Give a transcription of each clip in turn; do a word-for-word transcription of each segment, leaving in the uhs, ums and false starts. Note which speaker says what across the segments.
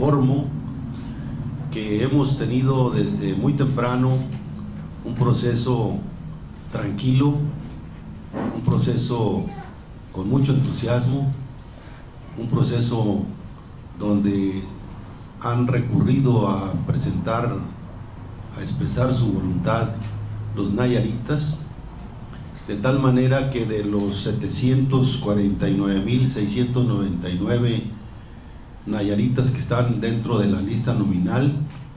Speaker 1: informo que hemos tenido desde muy temprano un proceso tranquilo, un proceso con mucho entusiasmo, un proceso donde han recurrido a presentar, a expresar su voluntad los nayaritas, de tal manera que de los setecientos cuarenta y nueve mil seiscientos noventa y nueve nayaritas que están dentro de la lista nominal,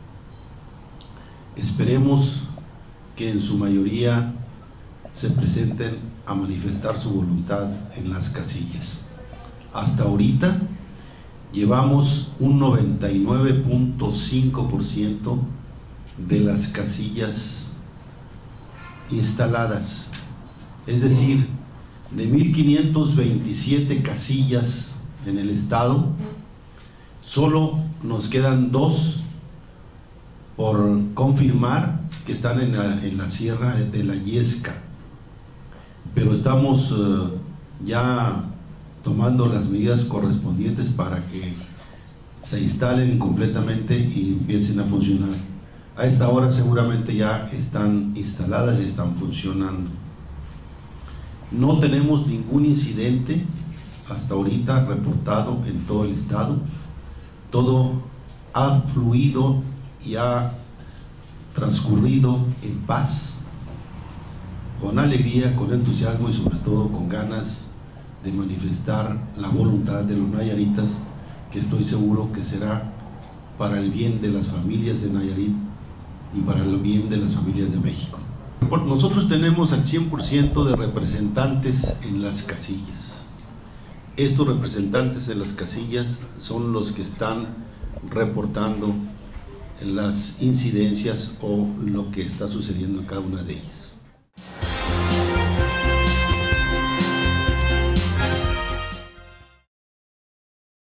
Speaker 1: esperemos que en su mayoría se presenten a manifestar su voluntad en las casillas. Hasta ahorita llevamos un noventa y nueve punto cinco por ciento de las casillas instaladas, es decir, de mil quinientas veintisiete casillas en el estado, solo nos quedan dos por confirmar que están en la, en la sierra de la Yesca, pero estamos uh, ya tomando las medidas correspondientes para que se instalen completamente y empiecen a funcionar. A esta hora seguramente ya están instaladas y están funcionando. No tenemos ningún incidente hasta ahorita reportado en todo el estado. Todo ha fluido y ha transcurrido en paz, con alegría, con entusiasmo y sobre todo con ganas de manifestar la voluntad de los nayaritas, que estoy seguro que será para el bien de las familias de Nayarit y para el bien de las familias de México. Nosotros tenemos al cien por ciento de representantes en las casillas. Estos representantes en las casillas son los que están reportando las incidencias o lo que está sucediendo en cada una de ellas.